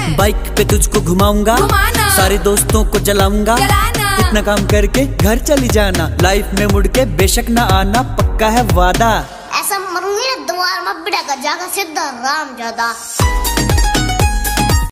है। बाइक पे तुझको घुमाऊंगा, सारे दोस्तों को जलाऊंगा। इतना काम करके घर चली जाना, लाइफ में मुड़ के बेशक ना आना, पक्का है वादा। ऐसा मरूंगी ना द्वार में बिड़ा का जाकर सीधा राम ज्यादा।